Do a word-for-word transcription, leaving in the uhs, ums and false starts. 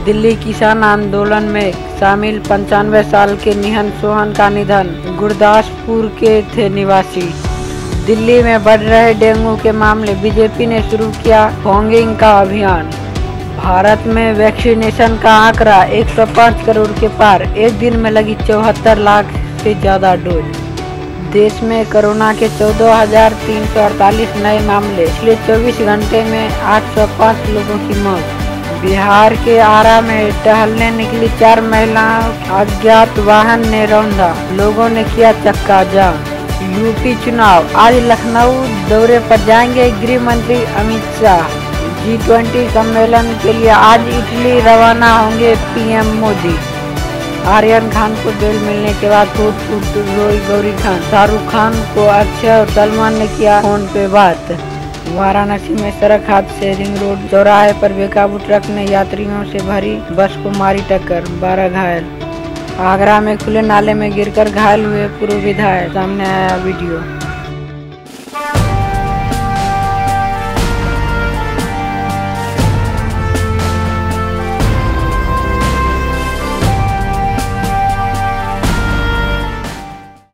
दिल्ली किसान आंदोलन में शामिल पंचानवे साल के निहन सोहन का निधन। गुरदासपुर के थे निवासी। दिल्ली में बढ़ रहे डेंगू के मामले, बीजेपी ने शुरू किया फॉगिंग का अभियान। भारत में वैक्सीनेशन का आंकड़ा एक सौ पाँच करोड़ के पार, एक दिन में लगी चौहत्तर लाख से ज़्यादा डोज। देश में कोरोना के चौदह हजार तीन सौ अड़तालीस नए मामले, पिछले चौबीस घंटे में आठ सौ पाँच लोगों की मौत। बिहार के आरा में टहलने निकली चार महिलाओं, अज्ञात वाहन ने रौंदा, लोगों ने किया चक्का जाम। यूपी चुनाव, आज लखनऊ दौरे पर जाएंगे गृह मंत्री अमित शाह। जी ट्वेंटी सम्मेलन के लिए आज इटली रवाना होंगे पीएम मोदी। आर्यन खान को बेल मिलने के बाद फूट फूट रोई गौरी खान। शाहरुख खान को अक्षय और सलमान ने किया फोन पे बात। वाराणसी में सड़क हादसे, रिंग रोड चौराहे पर बेकाबू ट्रक ने यात्रियों से भरी बस को मारी टक्कर, बारह घायल। आगरा में खुले नाले में गिरकर घायल हुए पूर्व विधायक, सामने आया वीडियो।